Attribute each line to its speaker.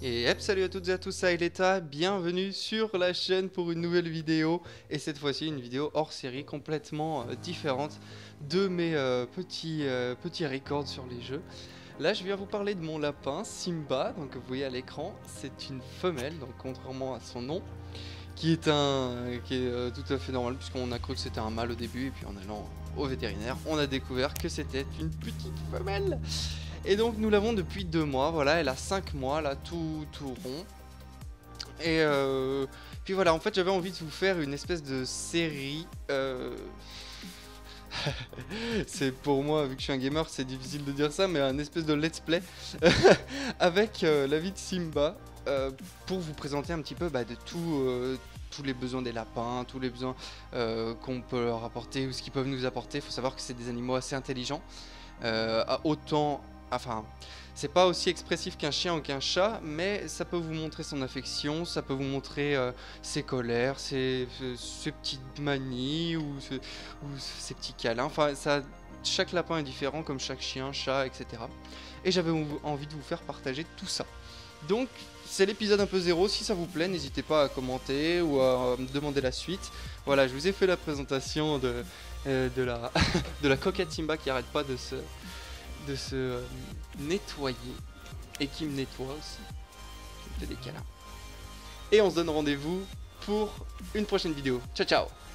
Speaker 1: Et hep, salut à toutes et à tous, c'est Aileta, bienvenue sur la chaîne pour une nouvelle vidéo. Et cette fois-ci une vidéo hors série complètement différente de mes petits records sur les jeux. Là je viens vous parler de mon lapin Simba, donc vous voyez à l'écran, c'est une femelle, donc contrairement à son nom, qui est tout à fait normal puisqu'on a cru que c'était un mâle au début et puis en allant au vétérinaire on a découvert que c'était une petite femelle. Et donc nous l'avons depuis 2 mois, voilà, elle a 5 mois là, tout rond. Et puis voilà, en fait j'avais envie de vous faire une espèce de série. C'est pour moi, vu que je suis un gamer, c'est difficile de dire ça, mais un espèce de let's play avec la vie de Simba pour vous présenter un petit peu de tous les besoins des lapins, tous les besoins qu'on peut leur apporter ou ce qu'ils peuvent nous apporter. Il faut savoir que c'est des animaux assez intelligents, enfin, c'est pas aussi expressif qu'un chien ou qu'un chat, mais ça peut vous montrer son affection, ça peut vous montrer ses colères, ses petites manies ou ses petits câlins. Enfin, chaque lapin est différent, comme chaque chien, chat, etc. Et j'avais envie de vous faire partager tout ça. Donc, c'est l'épisode un peu zéro. Si ça vous plaît, n'hésitez pas à commenter ou à me demander la suite. Voilà, je vous ai fait la présentation de la coquette Simba qui arrête pas de se nettoyer et qui me nettoie aussi, qui me fait des câlins. Et on se donne rendez-vous pour une prochaine vidéo. Ciao ciao.